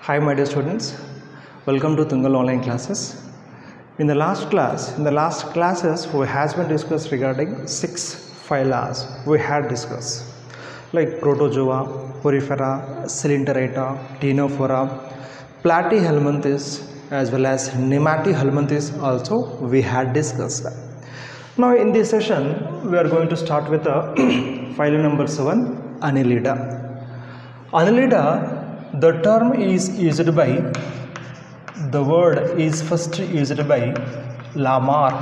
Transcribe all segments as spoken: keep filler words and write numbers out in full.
Hi my dear students, welcome to Tungal online classes. In the last class, in the last classes we has been discussed regarding six phyla we had discussed like Protozoa, Porifera, Coelenterata, Ctenophora, Platyhelminthes as well as Nematohelminthes also we had discussed. Now in this session we are going to start with the phylum number seven, Annelida. Annelida, the term is used by, the word is first used by Lamarck.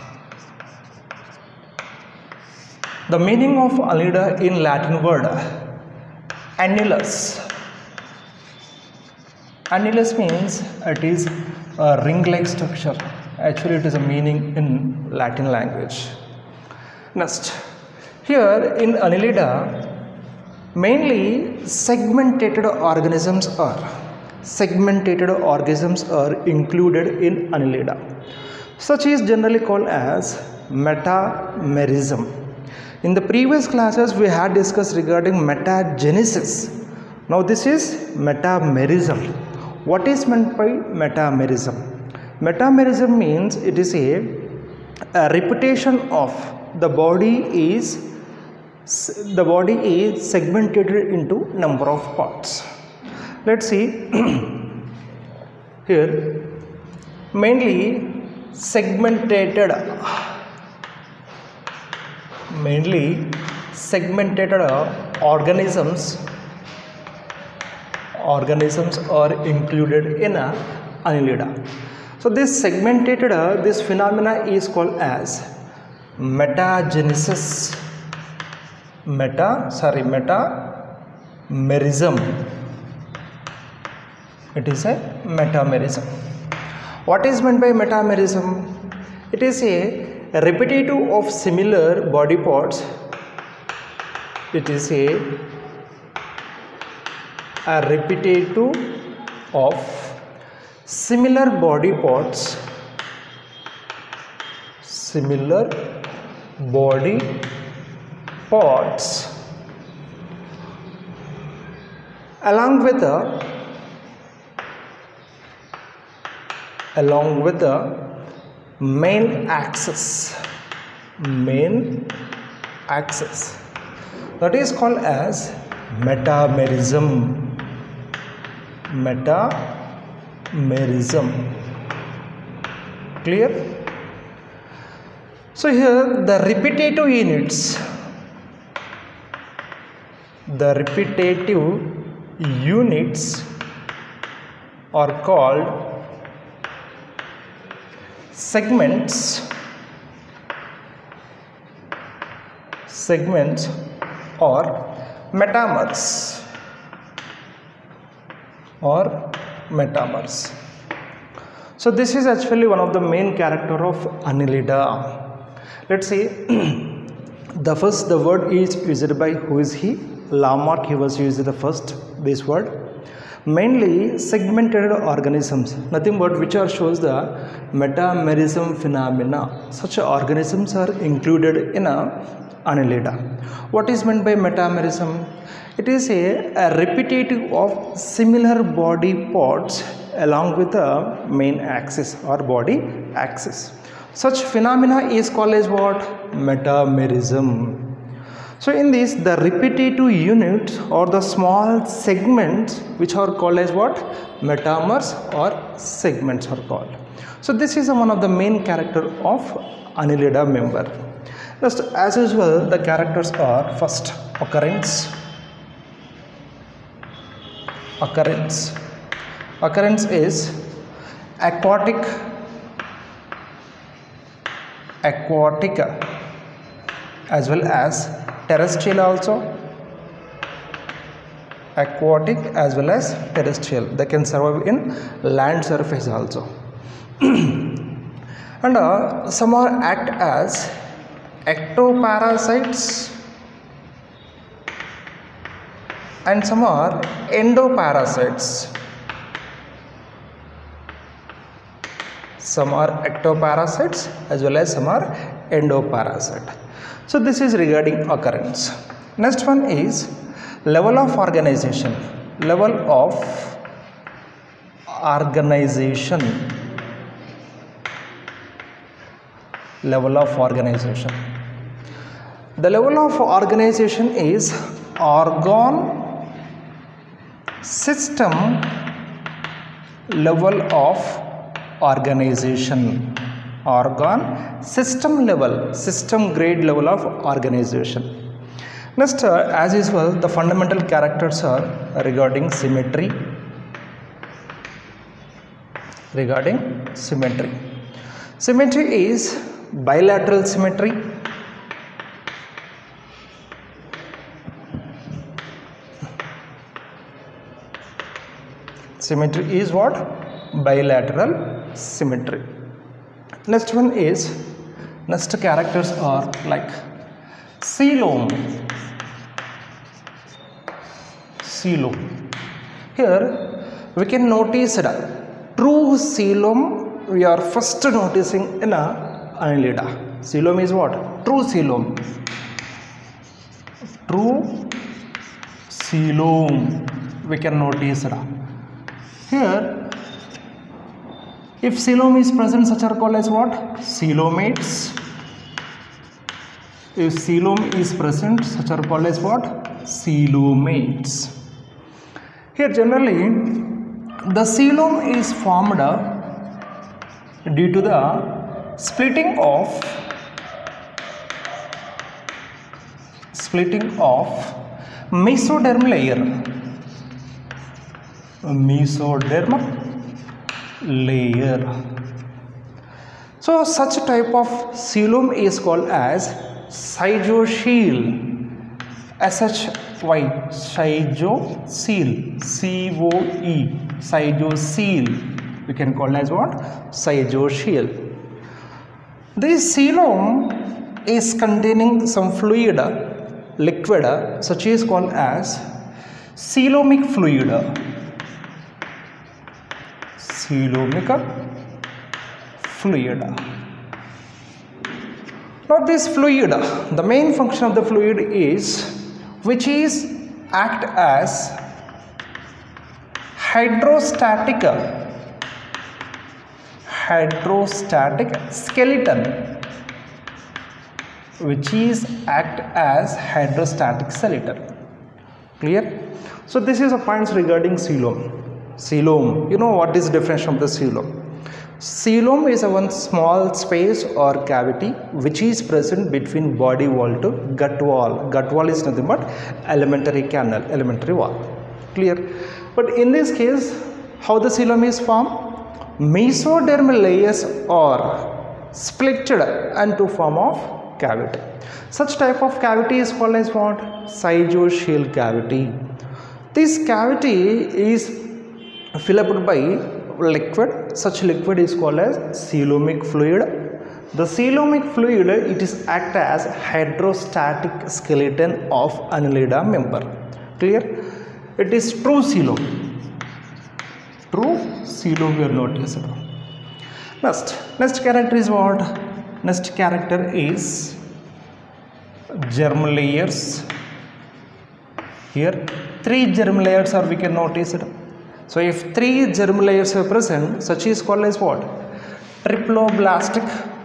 The meaning of Annelida in Latin word annulus. Annulus means it is a ring-like structure. Actually it is a meaning in Latin language. Next, here in Annelida, mainly segmented organisms are segmented organisms are included in Annelida. Such is generally called as metamerism. In the previous classes we had discussed regarding metagenesis. Now this is metamerism. What is meant by metamerism? Metamerism means it is a, a repetition of the body is the body is segmented into number of parts. Let's see here, mainly segmented mainly segmented organisms organisms are included in a Annelida. So this segmented this phenomena is called as metagenesis. Meta, sorry, metamerism. It is a metamerism. What is meant by metamerism? It is a repetitive of similar body parts. It is a, a repetitive of similar body parts. Similar body parts along with the along with the main axis main axis that is called as metamerism. Metamerism. Clear? So here the repetitive units the repetitive units are called segments segments or metamers or metamers. So this is actually one of the main character of Annelida. Let's see the first the word is used by who is he? Lamarck. He was used the first this word. Mainly segmented organisms, nothing but which are shows the metamerism phenomena. Such organisms are included in a Annelida. What is meant by metamerism? It is a, a repetitive of similar body parts along with the main axis or body axis. Such phenomena is called as what? Metamerism. So in this the repetitive units or the small segments which are called as what? Metamers or segments are called. So this is one of the main character of Annelida member. Just as usual the characters are first occurrence. Occurrence. Occurrence is aquatic aquatic as well as terrestrial also. Aquatic as well as terrestrial. They can survive in land surface also. And uh, some are act as ectoparasites and some are endoparasites. Some are ectoparasites as well as some are endoparasite. So this is regarding occurrence. Next one is level of organization. Level of organization, level of organization. The level of organization is organ system level of organization, organ system level, system grade level of organization. Next, uh, as usual, the fundamental characters are regarding symmetry, regarding symmetry. Symmetry is bilateral symmetry, symmetry is what? Bilateral symmetry. Next one is, next characters are like coelom, coelom. Here we can notice that true coelom we are first noticing in a annelida. Coelom is what? True coelom. True coelom we can notice that. Here, if coelom is present, such are called as what? Coelomates. If coelom is present, such are called as what? Coelomates. Here, generally, the coelom is formed due to the splitting of splitting of mesoderm layer. Mesoderm layer. So such type of coelom is called as cygocele. S H Y, cygocele, C O E, cygocele. We can call as what? Cygocele. This coelom is containing some fluid, liquid, such is called as coelomic fluid. Coelomic fluid. Now this fluid, the main function of the fluid is, which is act as hydrostatic hydrostatic skeleton, which is act as hydrostatic skeleton. Clear? So this is a points regarding coelom. Coelom, you know what is the definition of the coelom? Coelom is a one small space or cavity which is present between body wall to gut wall. Gut wall is nothing but elementary canal, elementary wall. Clear? But in this case, how the coelom is formed? Mesodermal layers are split into form of cavity. Such type of cavity is called as what? Cygocele cavity. This cavity is filled by liquid. Such liquid is called as coelomic fluid. The coelomic fluid, it is act as hydrostatic skeleton of annelida member. Clear? It is true coelom. True coelom we are noticed. Next, next character is what? Next character is germ layers. Here three germ layers are we can notice it. So if three germ layers are present, such is called as what? Triploblastic.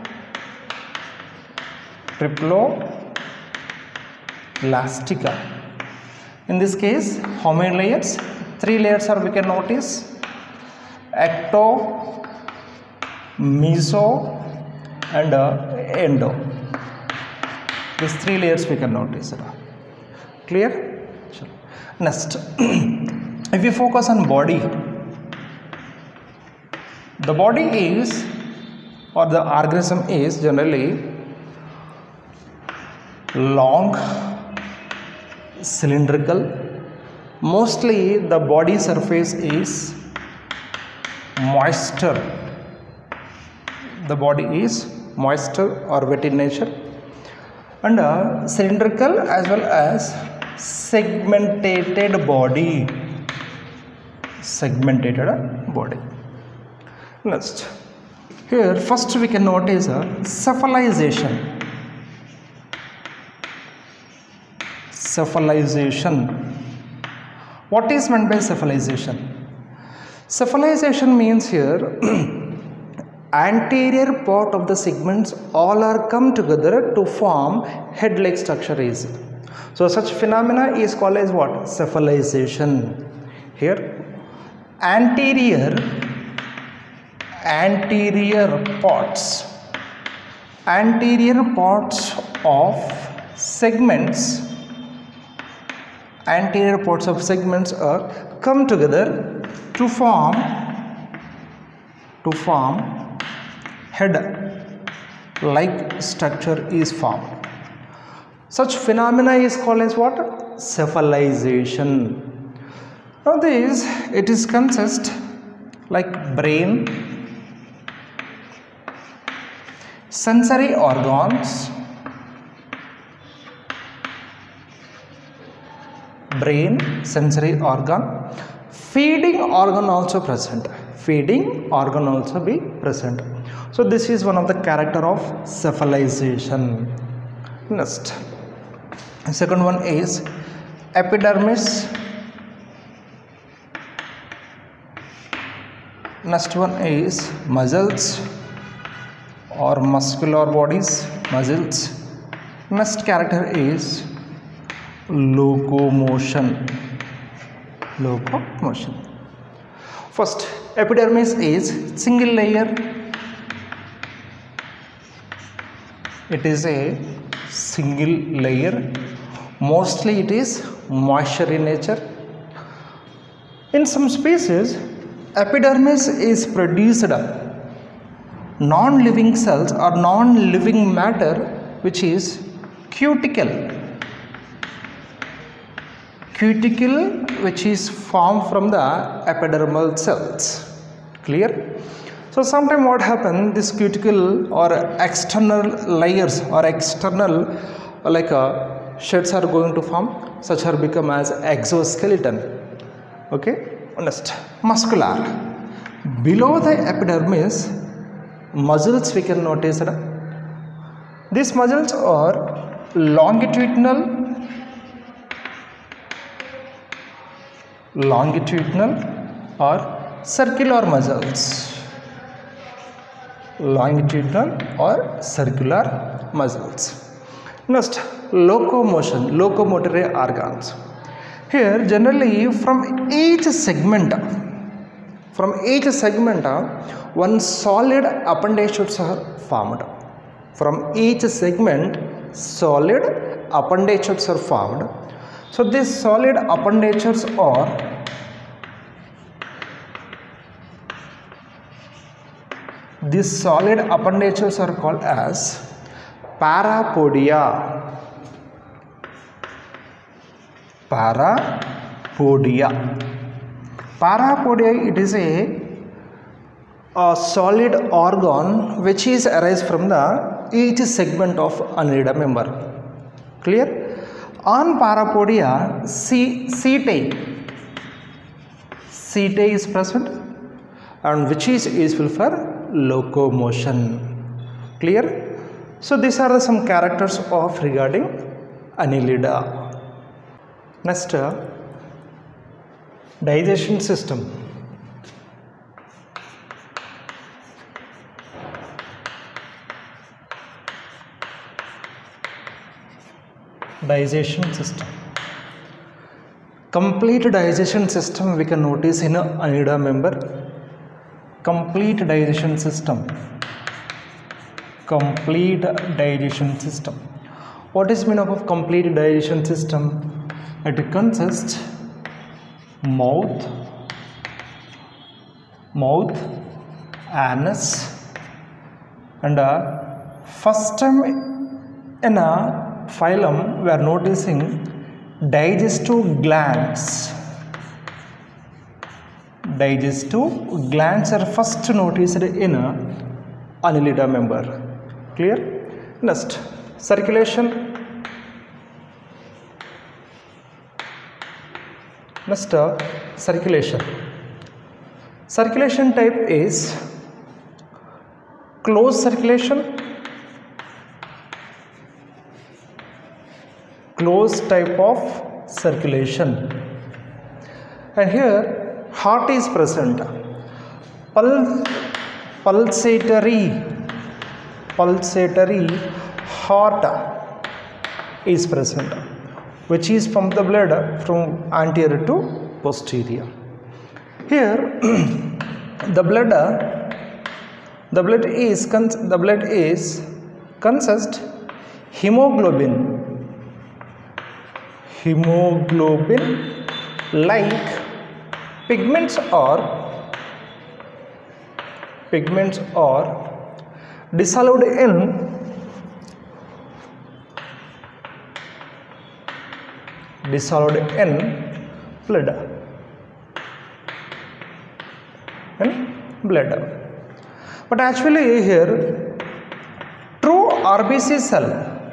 Triploblastica. In this case, how many layers? Three layers are we can notice. Ecto, meso, and uh, endo. These three layers we can notice. Clear? Sure. Next. If we focus on body, the body is, or the organism is generally long, cylindrical. Mostly the body surface is moisture. The body is moisture or wet in nature, and uh, cylindrical as well as segmented body. Segmented body. Next, here first we can notice a cephalization. Cephalization. What is meant by cephalization? Cephalization means here anterior part of the segments all are come together to form head-like structure is. So such phenomena is called as what? Cephalization. Here anterior anterior parts anterior parts of segments anterior parts of segments are come together to form to form head like structure is formed. Such phenomena is called as what? Cephalization. Now this it is consist like brain, sensory organs, brain, sensory organ, feeding organ also present, feeding organ also be present. So this is one of the character of cephalization. Next, second one is epidermis. Next one is muscles or muscular bodies, muscles. Next character is locomotion. Locomotion. First, epidermis is single layer. It is a single layer. Mostly it is moisture in nature. In some species, epidermis is produced non-living cells or non-living matter which is cuticle. Cuticle which is formed from the epidermal cells. Clear? So sometime what happens, this cuticle or external layers or external like a sheds are going to form, such are become as exoskeleton. Okay? Next, muscular. Below the epidermis, muscles we can notice. These muscles are longitudinal, longitudinal or circular muscles. Longitudinal or circular muscles. Next, locomotion, locomotory organs. Here generally from each segment, from each segment one solid appendages are formed. From each segment solid appendages are formed. So these solid appendages are these solid appendages are called as parapodia. Parapodia. Parapodia, it is a, a solid organ which is arise from the each segment of Annelida member. Clear? On parapodia, setae, setae is present and which is useful for locomotion. Clear? So these are some characters of regarding Annelida. Next, uh, digestion system. Digestion system. Complete digestion system we can notice in a Annelida member. Complete digestion system. Complete digestion system. What is meaning of complete digestion system? It consists mouth, mouth, anus, and uh, first time in a phylum we are noticing digestive glands. Digestive glands are first noticed in a Annelida member. Clear? Next, circulation. Next, uh, circulation. Circulation type is closed circulation, closed type of circulation. And here heart is present. Pul- pulsatory pulsatory heart is present, which is pump the blood from anterior to posterior. Here the blood the blood is the blood is consist hemoglobin hemoglobin like pigments or pigments are dissolved in dissolved in blood in blood. But actually here true R B C cell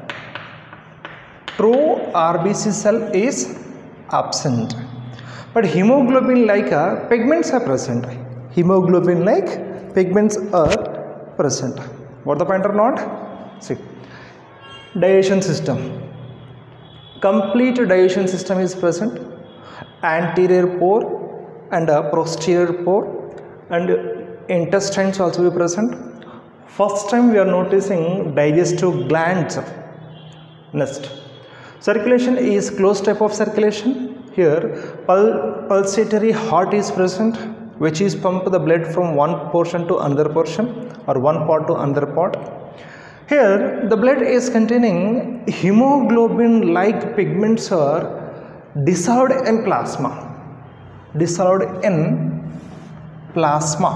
true R B C cell is absent, but hemoglobin like uh, pigments are present. Hemoglobin like pigments are present. What the point or not? See, digestion system. Complete digestion system is present. Anterior pore and a posterior pore, and intestines also be present. First time we are noticing digestive glands. Next, circulation is closed type of circulation. Here pul pulsatory heart is present, which is pump the blood from one portion to another portion or one part to another part. Here the blood is containing hemoglobin like pigments are dissolved in plasma dissolved in plasma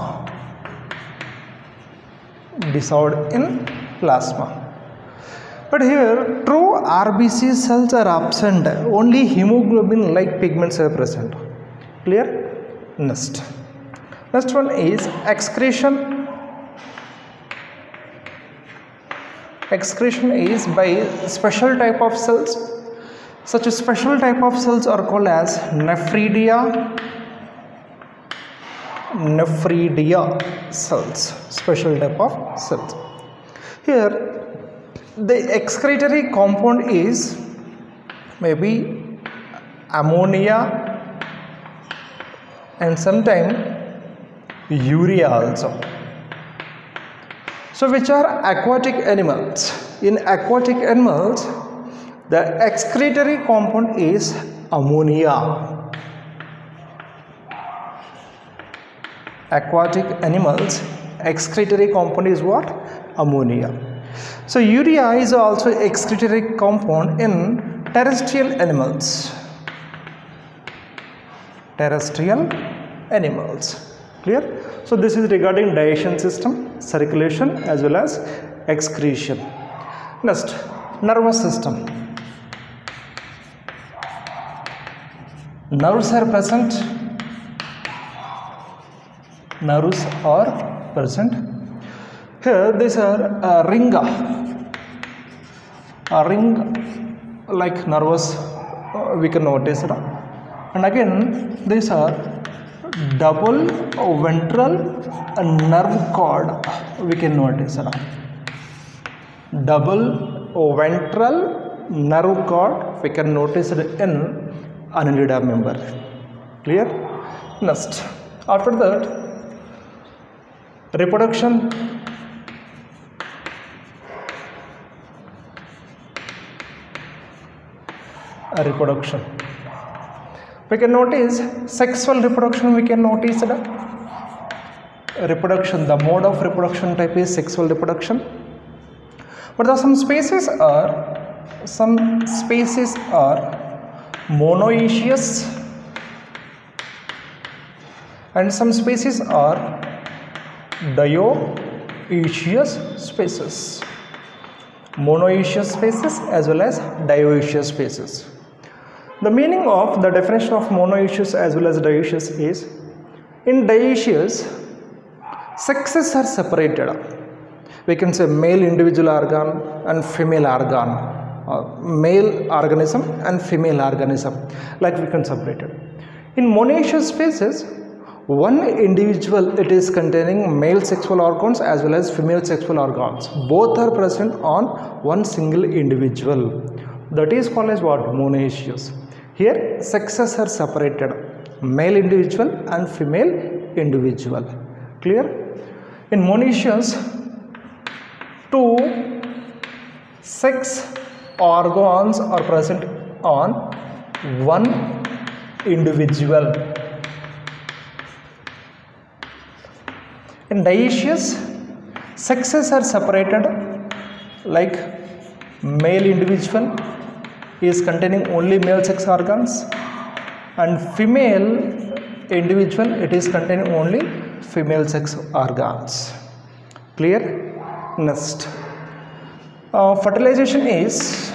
dissolved in plasma. But here true R B C cells are absent, only hemoglobin like pigments are present. Clear? Next next one is excretion. Excretion is by special type of cells. Such a special type of cells are called as nephridia nephridia cells, special type of cells. Here the excretory compound is maybe ammonia and sometimes urea also. So which are aquatic animals? In aquatic animals the excretory compound is ammonia. Aquatic animals excretory compound is what? Ammonia. So urea is also excretory compound in terrestrial animals. Terrestrial animals. Clear? So this is regarding digestion system, circulation as well as excretion. Next, nervous system. Nerves are present. Nerves are present. Here these are a ring, a ring like nervous uh, we can notice it. And again these are double ventral nerve cord we can notice it. Double ventral nerve cord we can notice it in Annelida member. Clear? Next, after that reproduction. Reproduction we can notice sexual reproduction. We can notice the reproduction, the mode of reproduction type is sexual reproduction. But there are some species are some species are monoecious and some species are dioecious species. Monoecious species as well as dioecious species. The meaning of the definition of monoecious as well as dioecious is, in dioecious sexes are separated. We can say male individual organ and female organ, uh, male organism and female organism, like we can separate it. In monoecious species, one individual it is containing male sexual organs as well as female sexual organs. Both are present on one single individual. That is called as what? Monoecious. Here sexes are separated. male individual and female individual. Clear? In monoecians, two sex organs are present on one individual. In dioecious, sexes are separated, like male individual is containing only male sex organs, and female individual it is containing only female sex organs. Clear? Next, uh, fertilization is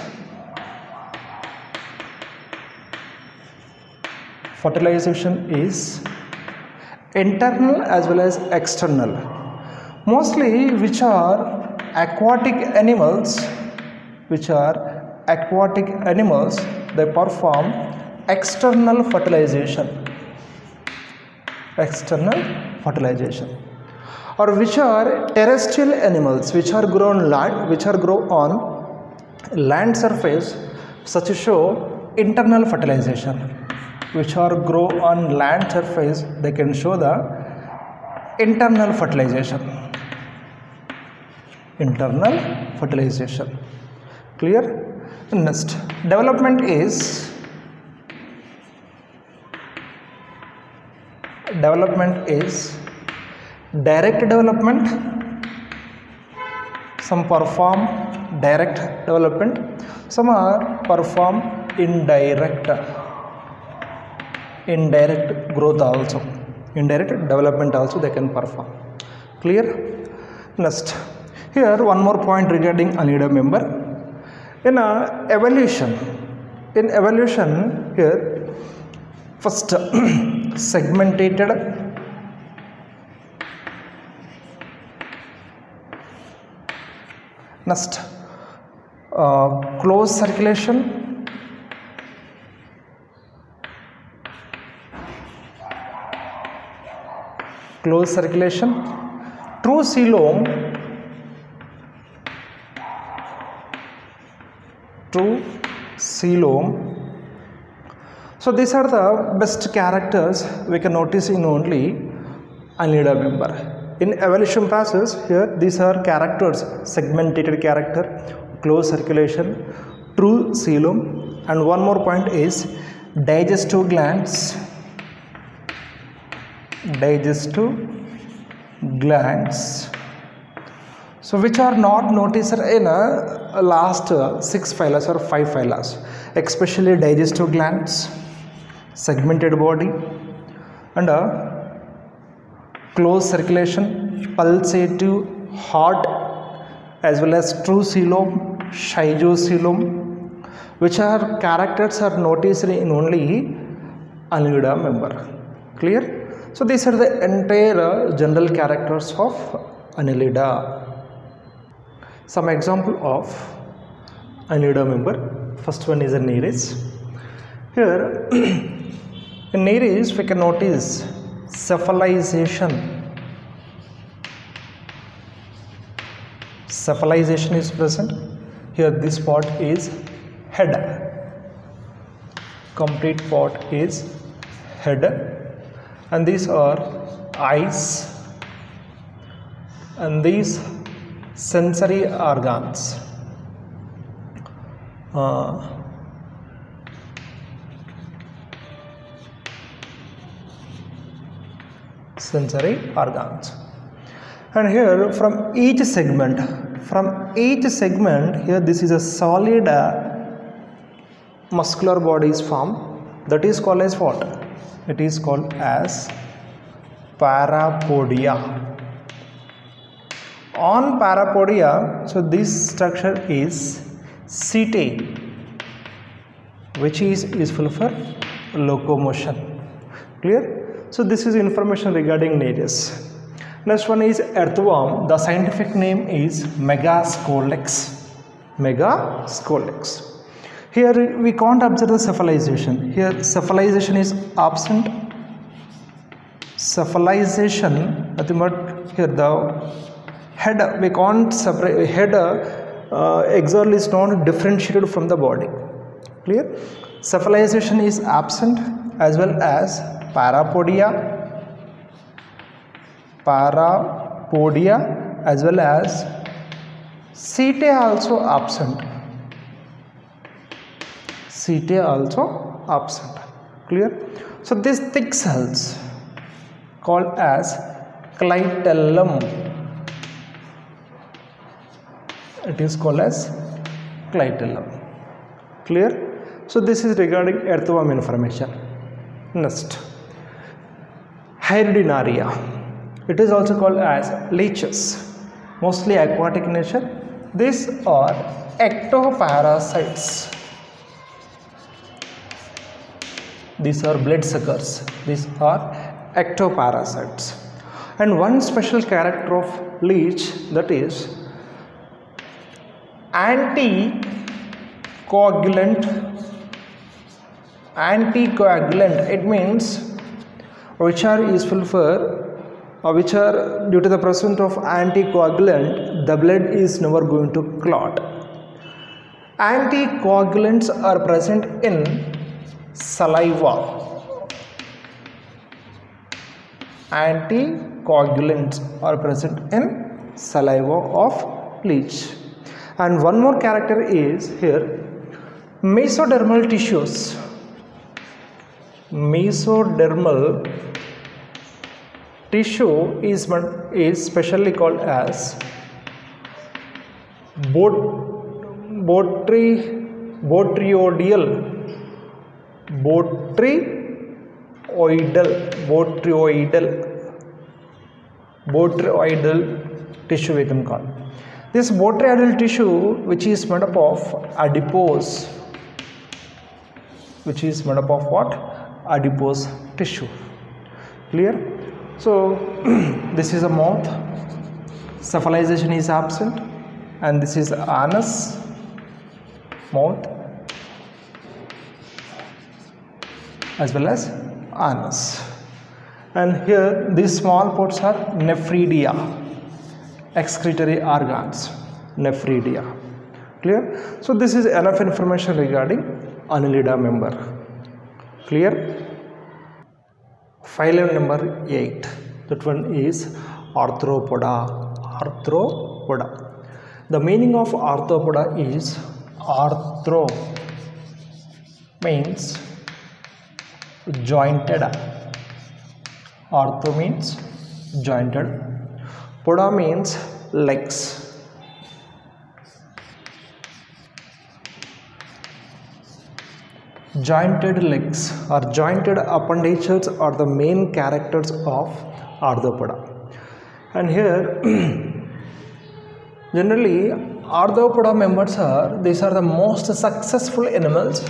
fertilization is internal as well as external. Mostly which are aquatic animals, which are aquatic animals, they perform external fertilization. External fertilization. Or which are terrestrial animals, which are grown land, which are grow on land surface, such as show internal fertilization. Which are grow on land surface, they can show the internal fertilization. Internal fertilization. Clear? Next, development is development is direct development. Some perform direct development, some are perform indirect indirect growth also, indirect development also they can perform. Clear? Next, here one more point regarding Annelida member. In uh, evolution, in evolution here, first segmented, next uh, closed circulation, closed circulation, true coelom, true coelom. So these are the best characters we can notice in only Annelida member. In evolution process, here these are characters: segmented character, closed circulation, true coelom, and one more point is digestive glands. Digestive glands. So which are not noticed in a last uh, six phyla or five phyla, especially digestive glands, segmented body, and a closed circulation, pulsative heart, as well as true coelom, schizocoelom, which are characters are noticed in only Annelida member. Clear? So these are the entire uh, general characters of Annelida. Some example of Annelida member. First one is a Nereis. Here in Nereis we can notice cephalization. Cephalization is present. Here this part is head. Complete part is head. And these are eyes, and these sensory organs. Uh, sensory organs. And here from each segment, from each segment, here this is a solid uh, muscular body is formed. That is called as what? It is called as parapodia. On parapodia, so this structure is setae, which is useful for locomotion. Clear? So this is information regarding Nereis. Next one is earthworm. The scientific name is Megascolex. Megascolex. Here we can't observe the cephalization. Here cephalization is absent. Cephalization, nothing but here the head, we can't separate, head uh, externally is not differentiated from the body. Clear? Cephalization is absent, as well as parapodia, parapodia as well as setae also absent. Setae also absent. Clear? So these thick cells called as clitellum. It is called as clitellum. Clear? So this is regarding earthworm information. Next, Hyridinaria. It is also called as leeches, mostly aquatic in nature. These are ectoparasites. These are bloodsuckers. These are ectoparasites. And one special character of leech, that is anticoagulant. Anticoagulant, it means which are useful for, or which are due to the presence of anticoagulant, the blood is never going to clot. Anticoagulants are present in saliva. Anticoagulants are present in saliva of leech. And one more character is here, mesodermal tissues. Mesodermal tissue is, is specially called as bot, botry, botryoidal. Botryoidal, botryoidal, botryoidal tissue we can call. This botryoidal tissue, which is made up of adipose, which is made up of what? Adipose tissue. Clear? So this is a mouth. Cephalization is absent, and this is anus, mouth, as well as anus. And here these small parts are nephridia, excretory organs, nephridia. Clear? So this is enough information regarding Annelida member. Clear? Phylum number eight. That one is Arthropoda. Arthropoda. The meaning of Arthropoda is arthro means jointed. Arthro means jointed. Poda means legs. Jointed legs or jointed appendages are the main characters of Arthropoda. And here generally Arthropoda members are, these are the most successful animals,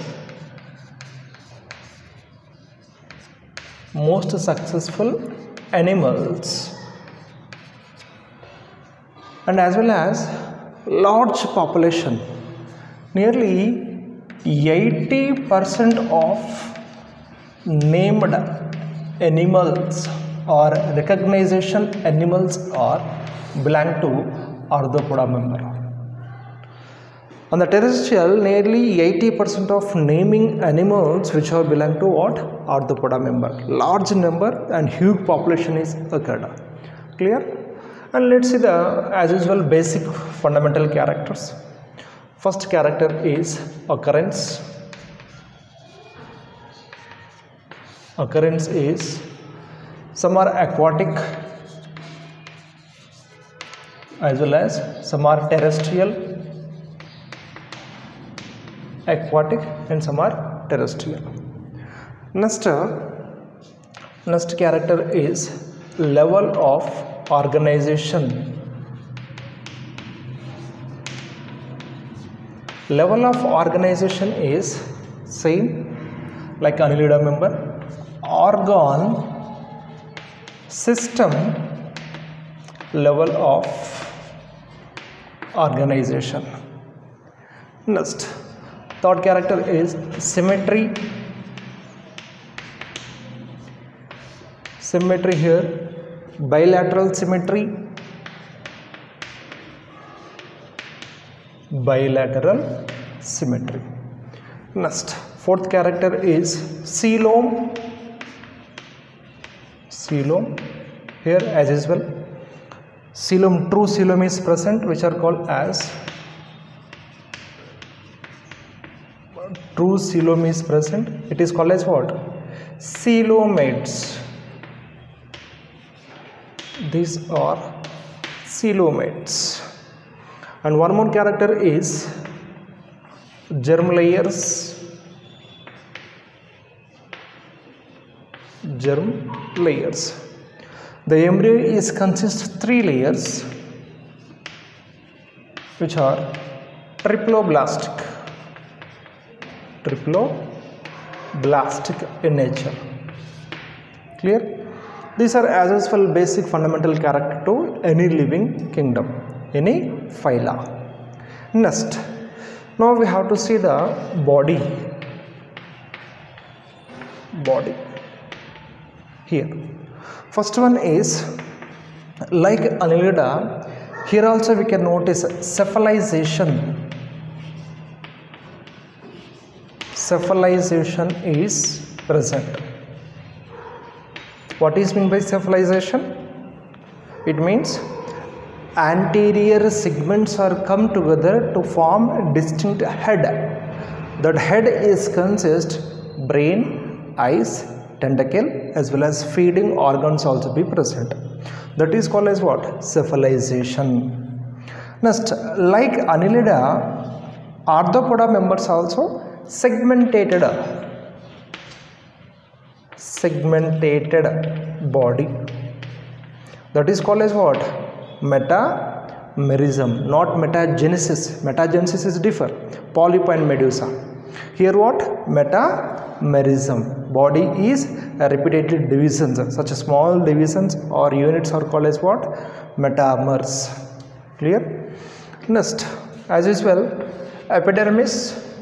most successful animals, and as well as large population. Nearly eighty percent of named animals or recognition animals are belong to Arthropoda member. On the terrestrial, nearly eighty percent of naming animals which are belong to what? Arthropoda member. Large number and huge population is occurred. Clear? And let's see the, as usual, basic fundamental characters. First character is occurrence. Occurrence is, some are aquatic as well as some are terrestrial, aquatic, and some are terrestrial. Next, next character is level of organization. Level of organization is same like Annelida member. Organ, system, level of organization. Next, third character is symmetry. Symmetry here, bilateral symmetry, bilateral symmetry. Next, fourth character is coelom. coelom. Here as usual, coelom, true coelom is present, which are called as true coelom is present. It is called as what? Coelomates. These are coelomates. And one more character is germ layers. Germ layers. The embryo is consist three layers, which are triploblastic. Triploblastic in nature. Clear? These are as usual basic fundamental character to any living kingdom, any phyla. Next, now we have to see the body. Body. Here, first one is like Annelida. Here also we can notice cephalization. Cephalization is present. What is meant by cephalization? It means anterior segments are come together to form a distinct head. That head is consist brain, eyes, tentacle, as well as feeding organs also be present. That is called as what? Cephalization. Next, like Annelida, Arthropoda members also segmented. Segmented body. That is called as what? Metamerism, not metagenesis. Metagenesis is different. Polyp and medusa. Here what? Metamerism. Body is repeated divisions. Such small divisions or units are called as what? Metamers. Clear? Next, as usual, epidermis.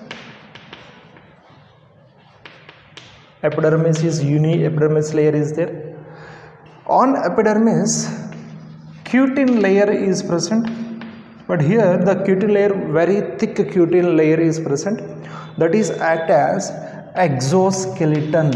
Epidermis is uni epidermis layer is there. On epidermis, cutin layer is present, but here the cutin layer, very thick cutin layer is present. That is act as exoskeleton.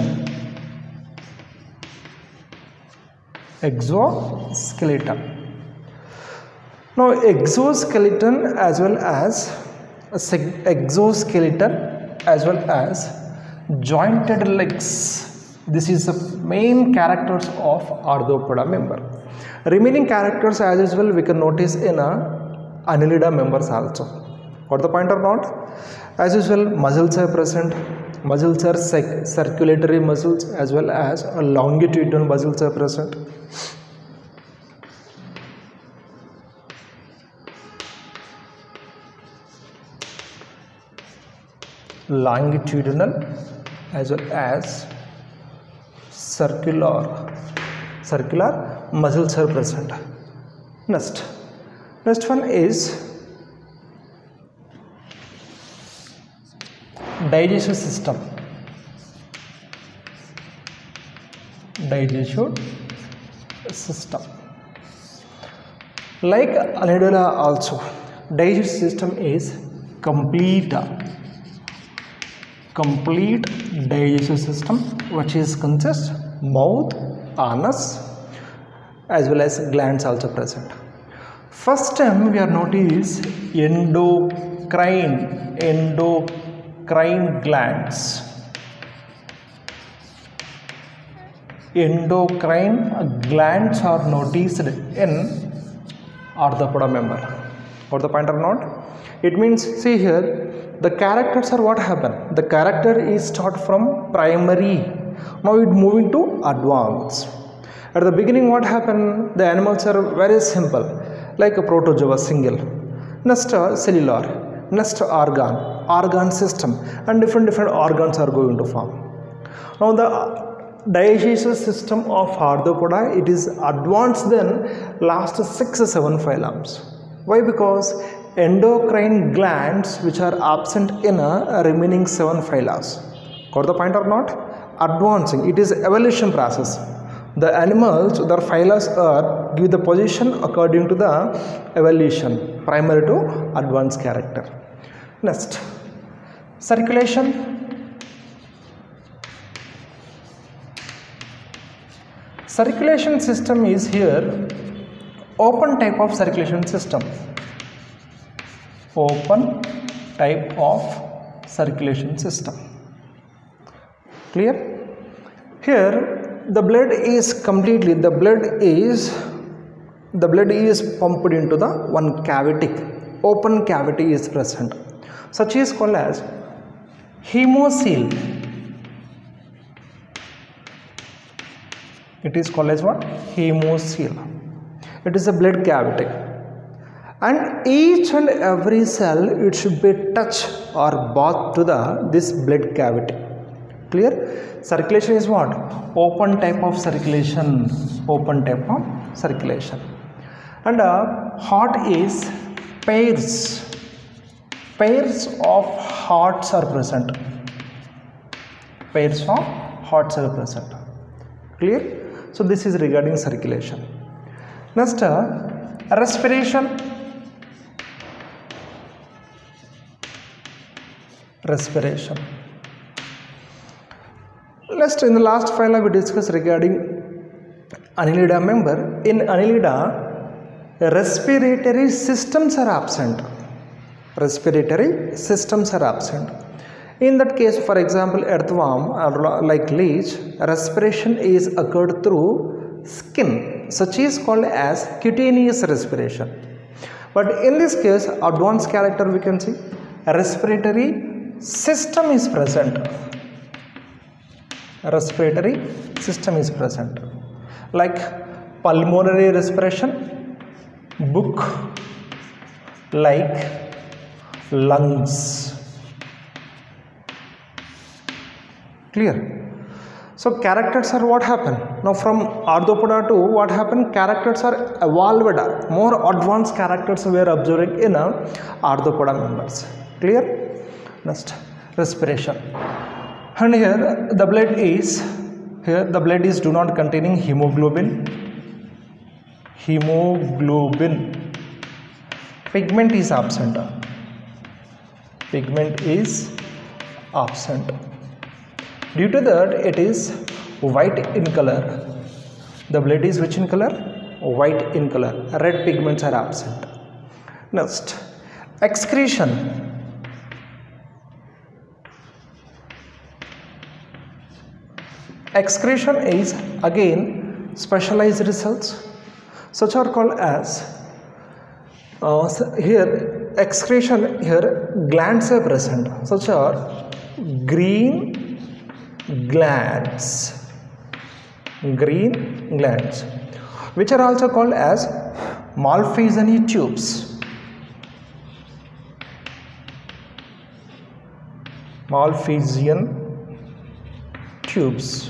Exoskeleton. Now exoskeleton as well as exoskeleton as well as jointed legs. This is the main characters of Arthropoda member. Remaining characters as usual we can notice in a Annelida members also. Got the point or not? As usual, muscles are present. Muscles are circulatory muscles as well as longitudinal muscles are present. Longitudinal as well as circular circular muscles are present. Next, next one is digestive system. Digestive system. Like Annelida also, digestive system is complete. Complete digestive system, which is consist mouth, anus, as well as glands also present. First time we are notice endocrine endocrine glands. Endocrine glands are noticed in Arthropoda member. Got the point or not? It means, see here, the characters are what happen. The character is start from primary. Now it moving to advanced. At the beginning, what happened? The animals are very simple, like a protozoa single. Next cellular, next organ, organ system, and different different organs are going to form. Now the digestive system of Arthropoda, it is advanced than last six or seven phylums. Why? Because endocrine glands which are absent in a remaining seven phyla. Got the point or not? Advancing, it is evolution process. The animals, their phyla are give the position according to the evolution, primary to advanced character. Next, circulation. Circulation system is here open type of circulation system. Open type of circulation system. Clear? Here the blood is completely the blood is the blood is pumped into the one cavity. Open cavity is present. Such is called as hemocoel. It is called as what? Hemocoel. It is a blood cavity, and each and every cell it should be touched or bathed to the this blood cavity. Clear? Circulation is what? Open type of circulation. Open type of circulation. And uh, heart is pairs. Pairs of hearts are present. Pairs of hearts are present. Clear? So this is regarding circulation. Next, uh, respiration. Respiration. Next, in the last file, we discussed regarding Annelida member. In Annelida, respiratory systems are absent. Respiratory systems are absent. In that case, for example, earthworm or like leech, respiration is occurred through skin, such is called as cutaneous respiration. But in this case, advanced character we can see respiratory system is present. Respiratory system is present, like pulmonary respiration, book, like lungs. Clear? So characters are what happen. Now from Arthropoda to what happened? Characters are evolved. More advanced characters were observed in a Arthropoda members. Clear? Next, respiration. And here the blood is here the blood is do not containing hemoglobin. Hemoglobin. Pigment is absent. Pigment is absent. Due to that, it is white in color. The blood is which in color? White in color. Red pigments are absent. Next, excretion. Excretion is again specialized cells, such are called as uh, here excretion. Here glands are present, such are green glands, green glands, which are also called as Malpighian tubes. Malpighian tubes.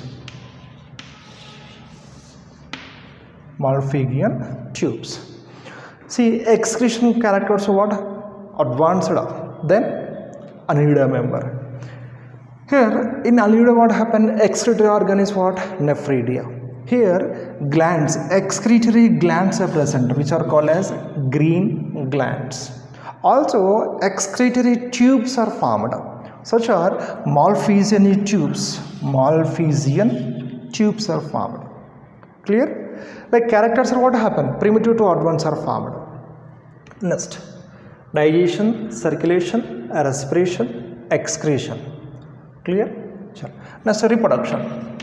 Malpighian tubes. See, excretion characters are what? Advanced. Then Annelida member. Here in Annelida what happened? Excretory organ is what? Nephridia. Here glands, excretory glands are present, which are called as green glands. Also excretory tubes are formed, such are Malpighian tubes. Malpighian tubes are formed. Clear? Like characters are what happen? Primitive to advanced are formed. Next, digestion, circulation, respiration, excretion. Clear? Sure. Next, reproduction.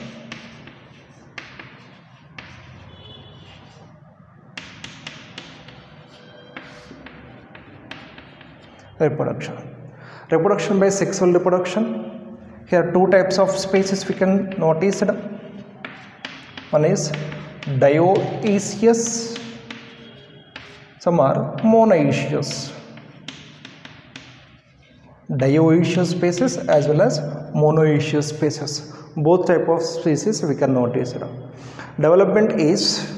Reproduction. Reproduction by sexual reproduction. Here two types of species we can notice. One is dioecious, some are monoecious. Dioecious species as well as monoecious species. Both type of species we can notice. Development is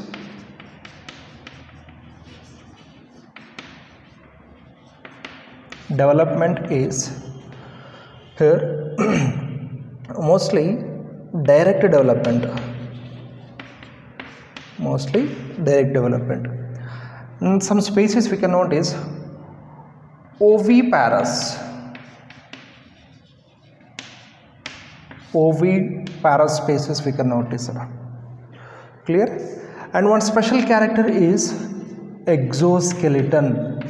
development is here mostly direct development. Mostly direct development. In some species we can notice oviparous. Oviparous species we can notice. Clear? And one special character is exoskeleton.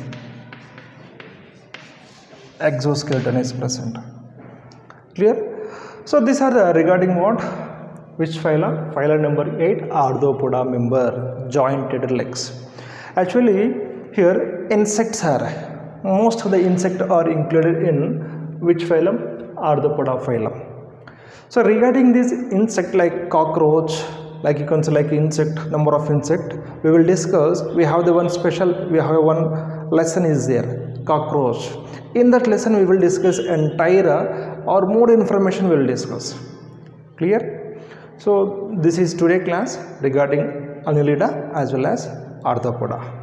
Exoskeleton is present. Clear? So these are the regarding what? Which phylum? Phylum number eight, Arthropoda member, jointed legs. Actually here insects are, most of the insects are included in which phylum? Arthropoda phylum. So regarding this insect like cockroach, like you can say like insect, number of insect, we will discuss. We have the one special, we have one lesson is there, cockroach. In that lesson we will discuss entire or more information we will discuss. Clear? So this is today class regarding Annelida as well as Arthropoda.